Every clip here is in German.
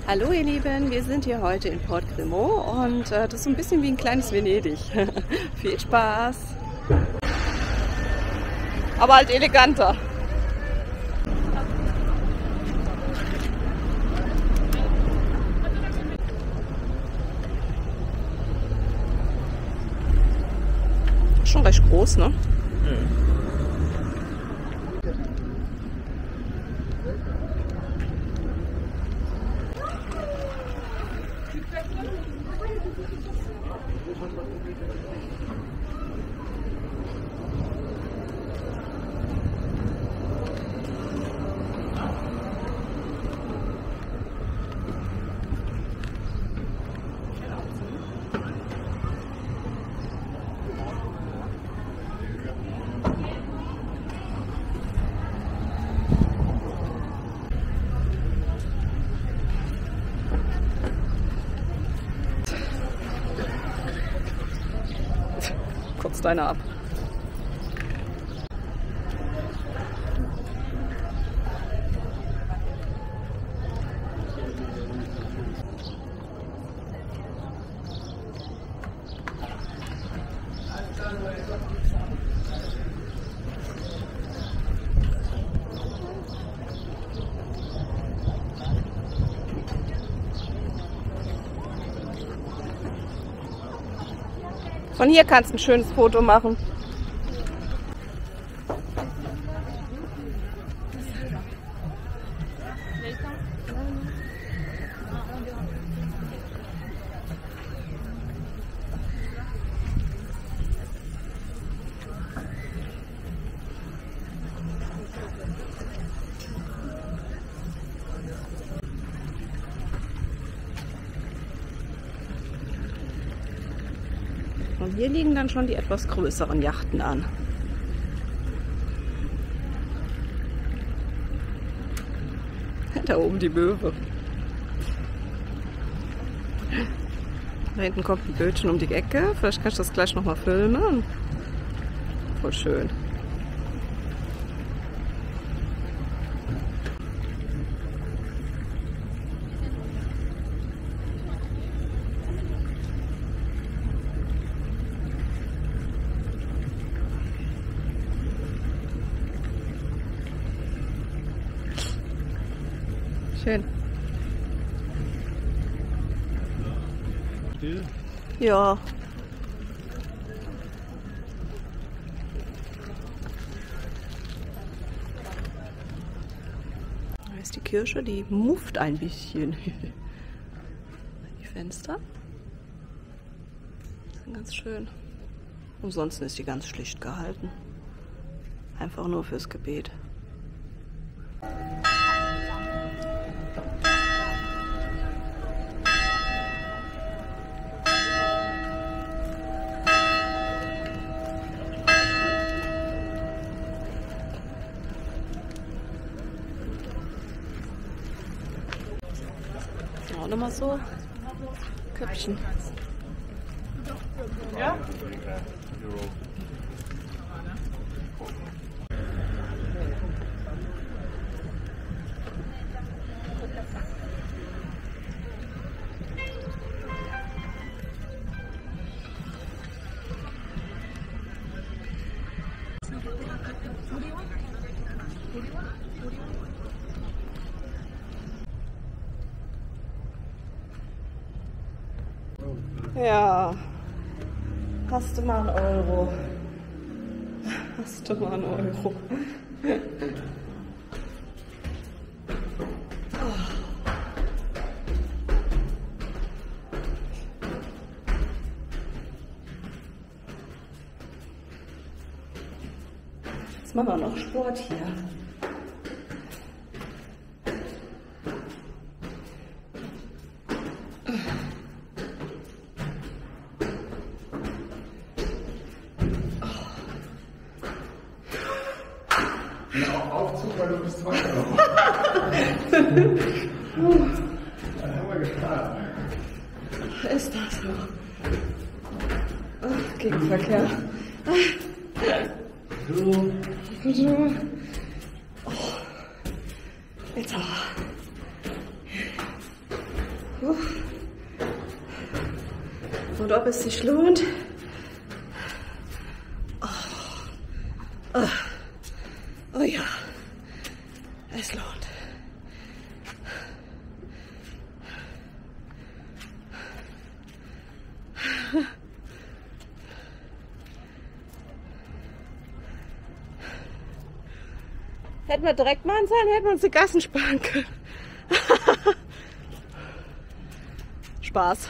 Hallo ihr Lieben, wir sind hier heute in Port Grimont und das ist so ein bisschen wie ein kleines Venedig. Viel Spaß! Aber halt eleganter. Schon recht groß, ne? Kurz deine ab. Von hier kannst du ein schönes Foto machen. Und hier liegen dann schon die etwas größeren Yachten an. Da oben die Möwe. Da hinten kommt ein Bötchen um die Ecke. Vielleicht kann ich das gleich nochmal filmen. Voll schön. Schön. Still? Ja. Da ist die Kirche, die mufft ein bisschen. Die Fenster sind ganz schön. Ansonsten ist die ganz schlicht gehalten. Einfach nur fürs Gebet. Auch nochmal so Köpfchen. Ja? Ja, hast du mal einen Euro? Hast du mal einen Euro? Jetzt machen wir noch Sport hier. Aufzug, weil du bist weiter. Dann haben wir gefahren. Ist das noch? Ach, Gegenverkehr. So. Oh. Jetzt aber. Und ob es sich lohnt? Oh ja, es lohnt. Hätten wir direkt machen sollen, hätten wir uns die Gassen sparen können. Spaß.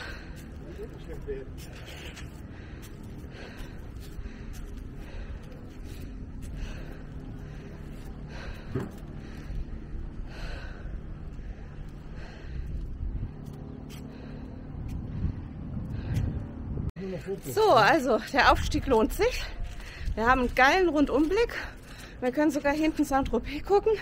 So, also der Aufstieg lohnt sich. Wir haben einen geilen Rundumblick. Wir können sogar hinten Saint-Tropez gucken.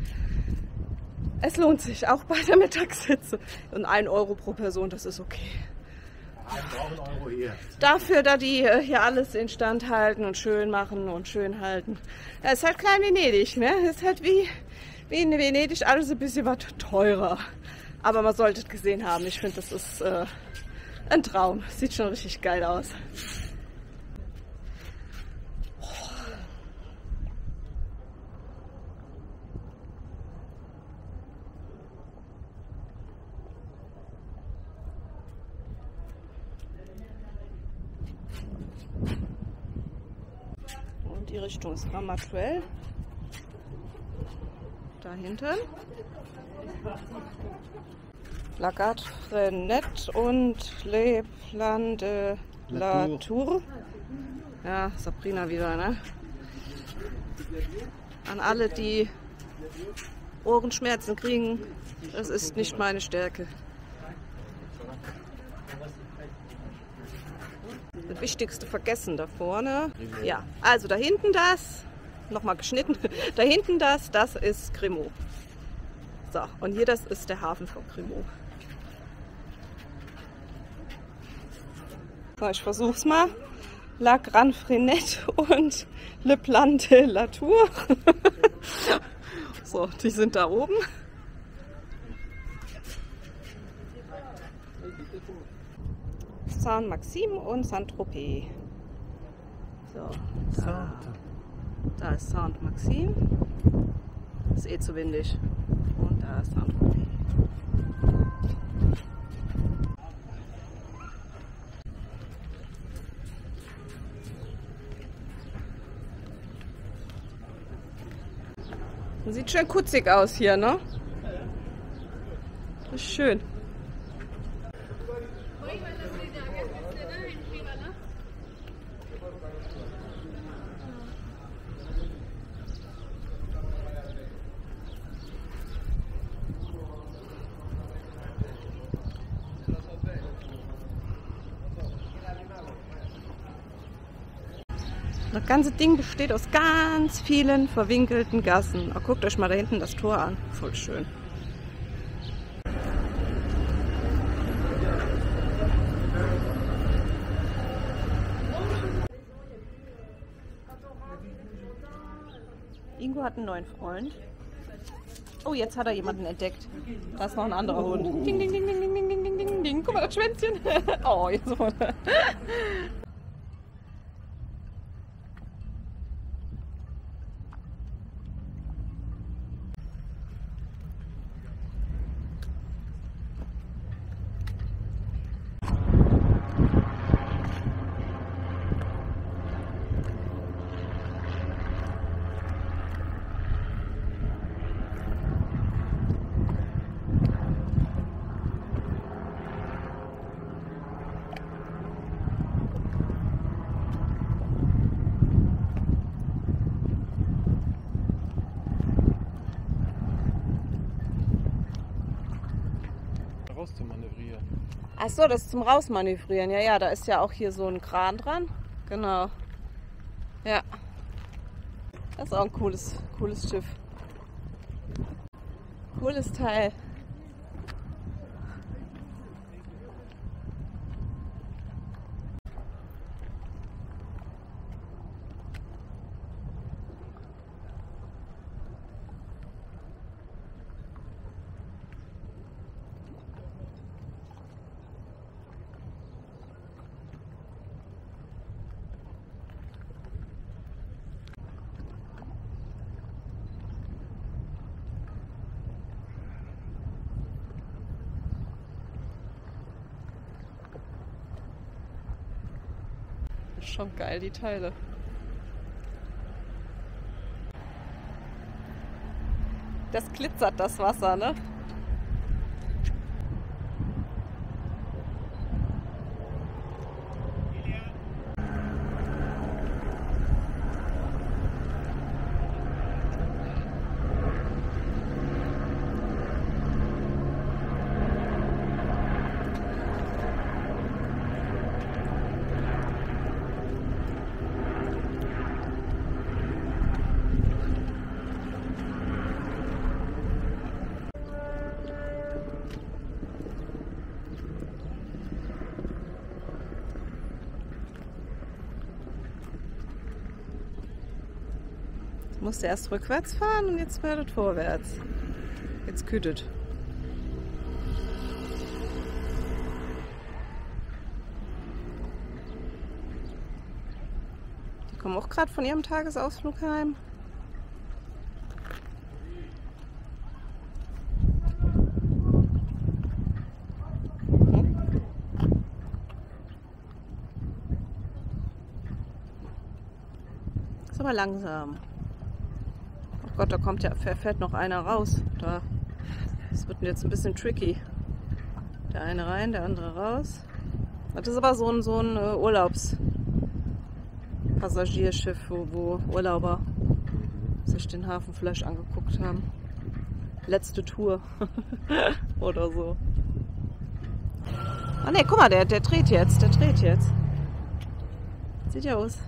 Es lohnt sich, auch bei der Mittagshitze. Und 1 Euro pro Person, das ist okay. Einen Euro hier. Dafür, da die hier alles instand halten und schön machen und schön halten. Das ist halt klein Venedig, ne? Das ist halt wie in Venedig alles ein bisschen was teurer. Aber man sollte es gesehen haben. Ich finde, das ist ein Traum. Sieht schon richtig geil aus. Und die Richtung ist Ramatuelle. Da hinten. La Gare Frenette und Les Plans de la Tour. Ja, Sabrina wieder, ne? An alle, die Ohrenschmerzen kriegen, das ist nicht meine Stärke. Das Wichtigste vergessen da vorne. Ja, also da hinten das, nochmal geschnitten, da hinten das ist Grimaud. So, und hier das ist der Hafen von Grimaud. So, ich versuch's mal. La Gare Frenette und Le Plan de la Tour. So, die sind da oben. Saint-Maxime und Saint-Tropez. So, da ist Saint-Maxime. Ist eh zu windig. Und da ist Saint-Tropez. Sieht schön kutzig aus hier, ne? Das ist schön. Das ganze Ding besteht aus ganz vielen verwinkelten Gassen. Oh, guckt euch mal da hinten das Tor an. Voll schön. Ingo hat einen neuen Freund. Oh, jetzt hat er jemanden entdeckt. Da ist noch ein anderer Hund. Ding, ding, ding, ding, ding, ding, ding, ding, ding. Guck mal, das Schwänzchen. Oh, jetzt so. Rauszumanövrieren. Ach so, das ist zum Rausmanövrieren. Ja, ja, da ist ja auch hier so ein Kran dran. Genau. Ja. Das ist auch ein cooles Schiff. Cooles Teil. schon geil, die Teile. Das glitzert, das Wasser, ne? Musste erst rückwärts fahren und jetzt fährt es vorwärts. Jetzt kütet. Die kommen auch gerade von ihrem Tagesausflug heim. Ist aber langsam. Oh Gott, da kommt ja, fährt noch einer raus. Da. Das wird jetzt ein bisschen tricky. Der eine rein, der andere raus. Das ist aber so ein Urlaubspassagierschiff, wo Urlauber sich den Hafenflash angeguckt haben. Letzte Tour. Oder so. Ah ne, guck mal, der dreht jetzt. Der dreht jetzt. Sieht ja aus.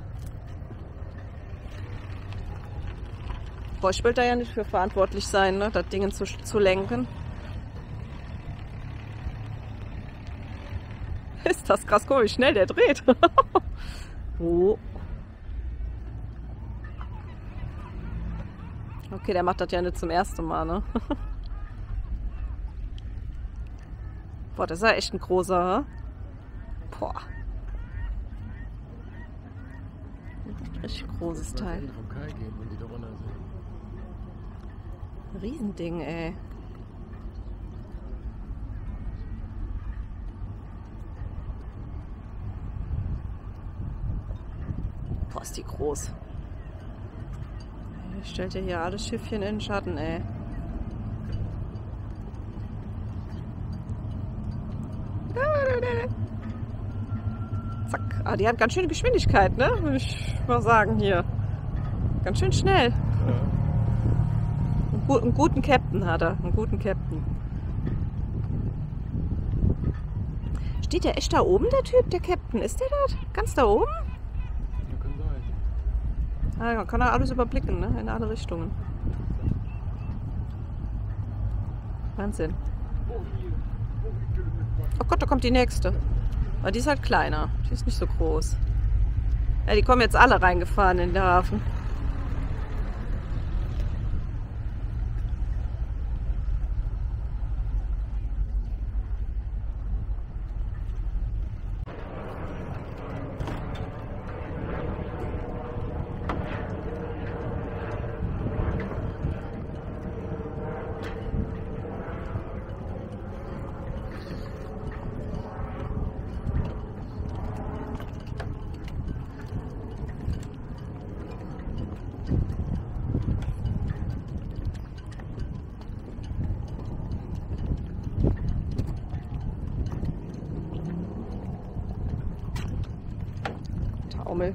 Boah, ich will da ja nicht für verantwortlich sein, ne, das Ding zu lenken. Ist das krass, guck mal, wie schnell der dreht. Oh. Okay, der macht das ja nicht zum ersten Mal, ne? Boah, das ist ja echt ein großer. Boah. Ein richtig großes Teil. Riesending, ey. Boah, ist die groß. Stellt ja hier alles Schiffchen in den Schatten, ey. Zack. Ah, die hat ganz schöne Geschwindigkeit, ne? Würde ich mal sagen hier. Ganz schön schnell. Einen guten Captain hat er. Einen guten Captain. Steht der echt da oben, der Typ, der Captain? Ist der da? Ganz da oben? Ja, kann sein. Ah, man kann da alles überblicken, ne? In alle Richtungen. Wahnsinn. Oh Gott, da kommt die nächste. Aber die ist halt kleiner. Die ist nicht so groß. Ja, die kommen jetzt alle reingefahren in den Hafen. Taumel.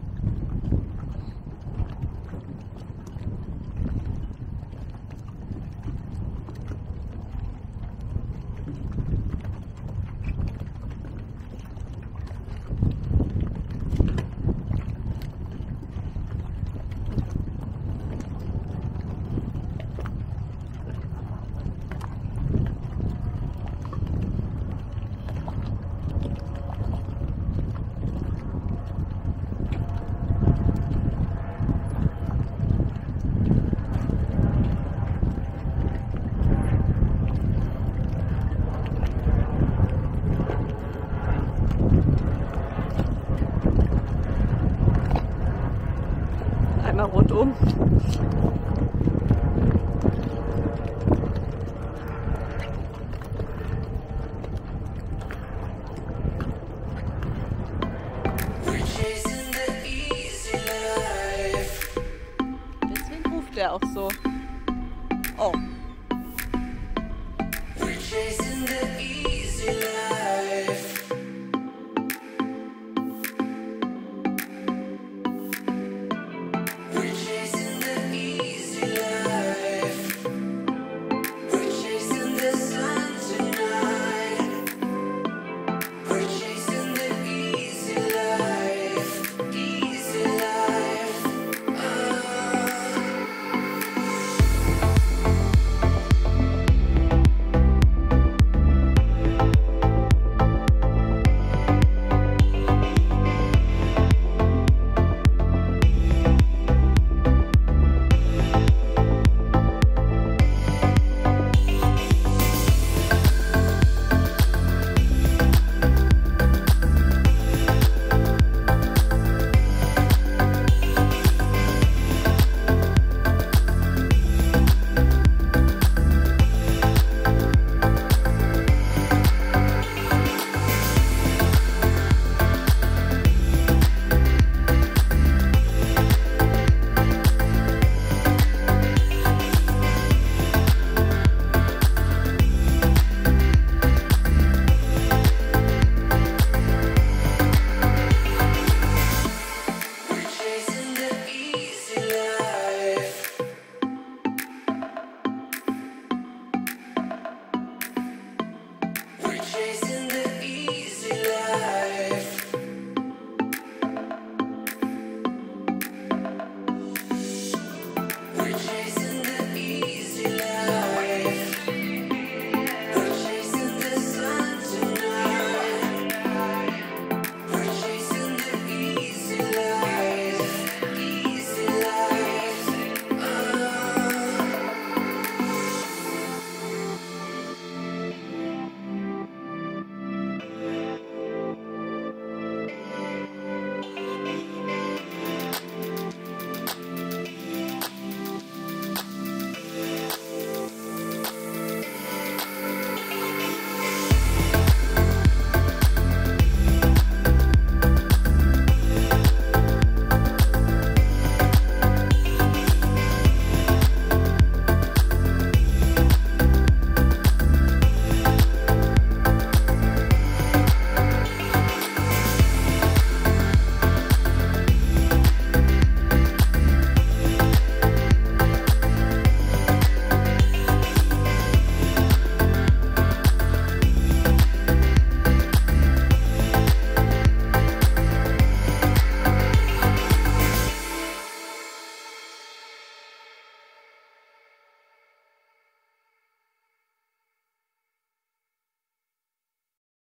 Einmal rundum. We're chasing the auch so.